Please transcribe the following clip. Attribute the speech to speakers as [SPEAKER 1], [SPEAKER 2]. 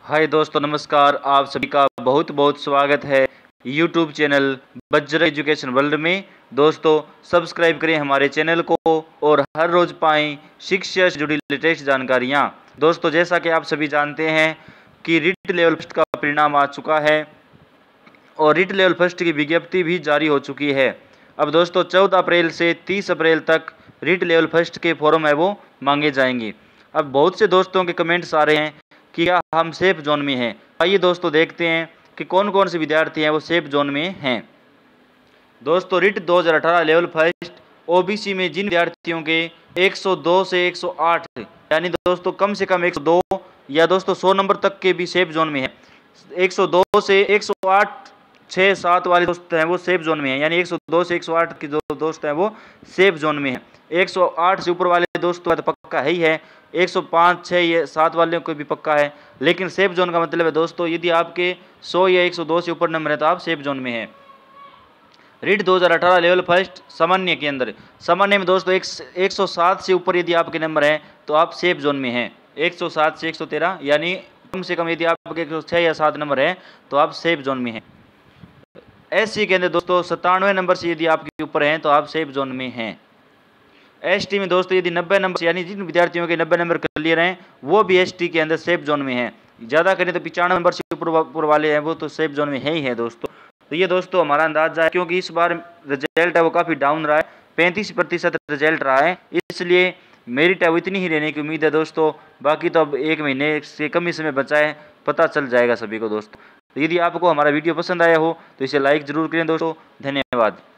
[SPEAKER 1] हाय दोस्तों, नमस्कार। आप सभी का बहुत बहुत स्वागत है YouTube channel Bajra education world में। दोस्तों, सब्सक्राइब करें हमारे चैनल को और हर रोज़ पाएं शिक्षा से जुड़ी लेटेस्ट जानकारियां। दोस्तों, जैसा कि आप सभी जानते हैं कि रिट लेवल फर्स्ट का परिणाम आ चुका है और रिट लेवल फर्स्ट की विज्ञप्ति भी जारी हो चुकी है। अब दोस्तों 14 अप्रैल से 30 अप्रैल तक रिट लेवल फर्स्ट के फॉर्म है वो मांगे जाएंगे। अब बहुत से दोस्तों के कमेंट्स आ रहे हैं कि क्या हम सेफ जोन में हैं। आइए दोस्तों देखते हैं कि कौन कौन से विद्यार्थी हैं वो सेफ जोन में हैं। दोस्तों, रिट 2018 लेवल फर्स्ट ओबीसी में जिन विद्यार्थियों के 102 से 108 यानी दोस्तों कम से कम 102 या दोस्तों 100 नंबर तक के भी सेफ जोन में है। 102 से 108 6 7 वाले दोस्त हैं वो सेफ जोन में हैं, यानी 102 से 108 के जो दोस्त हैं वो सेफ जोन में हैं। 108 से ऊपर वाले दोस्तों का तो पक्का है ही है, 105 6 या 7 वाले को भी पक्का है। लेकिन सेफ जोन का मतलब है दोस्तों, यदि आपके 100 या 102 से ऊपर नंबर है तो आप सेफ जोन में हैं। रिट 2018 लेवल फर्स्ट सामान्य के अंदर, सामान्य में दोस्तों 107 से ऊपर यदि आपके नंबर हैं तो आप सेफ जोन में हैं। 107 से 113 यानी कम से कम यदि आपके 106 या 7 नंबर हैं तो आप सेफ जोन में हैं। एससी के अंदर दोस्तों 97 नंबर से यदि आपके ऊपर हैं तो आप सेफ जोन में हैं। एसटी में दोस्तों यदि 90 नंबर यानी जिन विद्यार्थियों के 90 नंबर क्लियर हैं वो भी एसटी के अंदर सेफ जोन में हैं। ज़्यादा करें तो 95 नंबर से ऊपर वाले हैं वो तो सेफ जोन में है ही है दोस्तों। तो ये दोस्तों हमारा अंदाजा है, क्योंकि इस बार रिजल्ट है वो काफ़ी डाउन रहा है, 35% रिजल्ट रहा है, इसलिए मेरिट है वो इतनी ही रहने की उम्मीद है दोस्तों। बाकी तो अब 1 महीने से कम ही समय बचा है, पता चल जाएगा सभी को दोस्तों। तो यदि आपको हमारा वीडियो पसंद आया हो तो इसे लाइक ज़रूर करें दोस्तों। धन्यवाद।